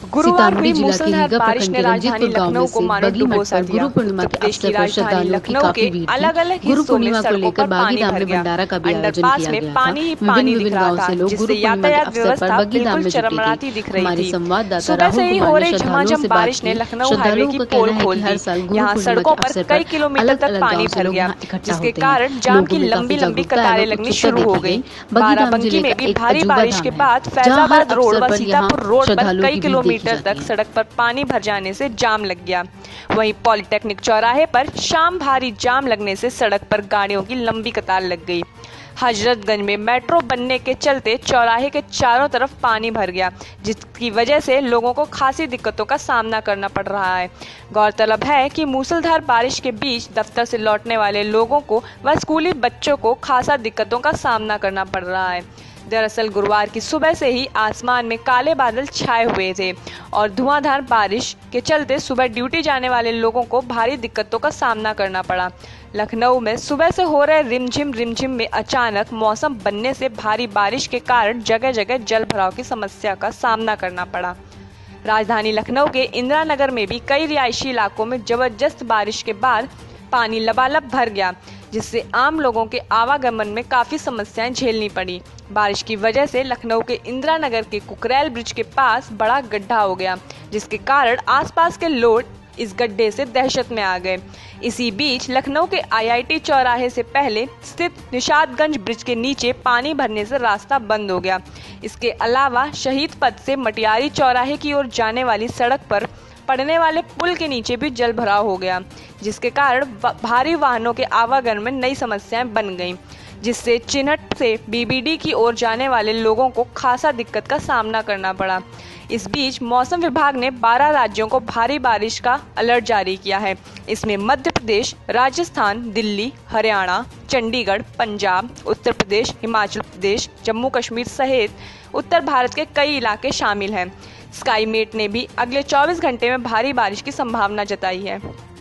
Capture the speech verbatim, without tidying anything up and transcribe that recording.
गुरुवार हुई सीतामढ़ी जिला के मूसलाधार रीगा बारिश प्रखंड ने के राजधानी रंजीतपुर गांव में लखनऊ को से मानो बगी मठ डुबोसा पर दिया। गुरु पूर्णिमा उत्तर के प्रदेश की अवसर पर राजधानी श्रद्धालुओं की लखनऊ काफी के भीड़ थी। अलग अलग गुरु हिस्सों में पूर्णिमा को सड़कों लेकर पर बागी पानी धाम भर में गया। भंडारा का भी आयोजन अंडरपास किया में गया था। पानी ही विभिन्न पानी दिख विभिन्न रहा गाँव था, से लोग जिससे गुरु पूर्णिमा के यातायात अवसर पर व्यवस्था बगी धाम बिल्कुल में जुटे चरमराती थे। दिख रही हमारे थी। संवाददाता सुबह से राहुल ही कुमार हो ने रही श्रद्धालुओं झमाझम से बात बारिश ने की। लखनऊ हाईवे श्रद्धालुओं की का पोल कहना है खोल कि हर दी। साल गुरु यहाँ पूर्णिमा के सड़कों पर अवसर कई पर किलोमीटर अलग तक अलग पानी गाँव से भर लोग गया, यहाँ इकट्ठा जिसके होते हैं। कारण जाम की लोगों में काफी लंबी लंबी जागरूकता कतारें एवं लगनी उत्सुकता शुरू हो देखी गई। गई। बगी धाम बाराबंकी जिले में का भी एक भारी अजूबा बारिश धाम के है, बाद जहाँ हर फैजाबाद रोड अवसर व पर यहाँ सीतापुर रोड पर श्रद्धालुओं कई की भीड़ देखी किलोमीटर जाती तक है। सड़क पर पानी भर जाने से जाम लग गया। वहीं पॉलिटेक्निक चौराहे पर शाम भारी जाम लगने से सड़क पर गाड़ियों की लंबी कतार लग गई। हजरतगंज में मेट्रो बनने के चलते चौराहे के चारों तरफ पानी भर गया, जिसकी वजह से लोगों को खासी दिक्कतों का सामना करना पड़ रहा है। गौरतलब है कि मूसलाधार बारिश के बीच दफ्तर से लौटने वाले लोगों को व स्कूली बच्चों को खासा दिक्कतों का सामना करना पड़ रहा है। दरअसल गुरुवार की सुबह से ही आसमान में काले बादल छाए हुए थे और धुआंधार बारिश के चलते सुबह ड्यूटी जाने वाले लोगों को भारी दिक्कतों का सामना करना पड़ा। लखनऊ में सुबह से हो रहे रिमझिम रिमझिम में अचानक मौसम बनने से भारी बारिश के कारण जगह जगह जल भराव की समस्या का सामना करना पड़ा। राजधानी लखनऊ के इंदिरा नगर में भी कई रिहायशी इलाकों में जबरदस्त बारिश के बाद पानी लबालब भर गया, जिससे आम लोगों के आवागमन में काफी समस्याएं झेलनी पड़ी। बारिश की वजह से लखनऊ के इंदिरा नगर के कुकरेल ब्रिज के पास बड़ा गड्ढा हो गया, जिसके कारण आसपास के लोग इस गड्ढे से दहशत में आ गए। इसी बीच लखनऊ के आई आई टी चौराहे से पहले स्थित निशादगंज ब्रिज के नीचे पानी भरने से रास्ता बंद हो गया। इसके अलावा शहीद पथ से मटियारी चौराहे की ओर जाने वाली सड़क पर पड़ने वाले पुल के नीचे भी जल भराव हो गया, जिसके कारण भारी वाहनों के आवागमन में नई समस्याएं बन गईं, जिससे चिन्हट से बी बी डी की ओर जाने वाले लोगों को खासा दिक्कत का सामना करना पड़ा। इस बीच मौसम विभाग ने बारह राज्यों को भारी बारिश का अलर्ट जारी किया है। इसमें मध्य प्रदेश, राजस्थान, दिल्ली, हरियाणा, चंडीगढ़, पंजाब, उत्तर प्रदेश, हिमाचल प्रदेश, जम्मू कश्मीर सहित उत्तर भारत के कई इलाके शामिल हैं। स्काईमेट ने भी अगले चौबीस घंटे में भारी बारिश की संभावना जताई है।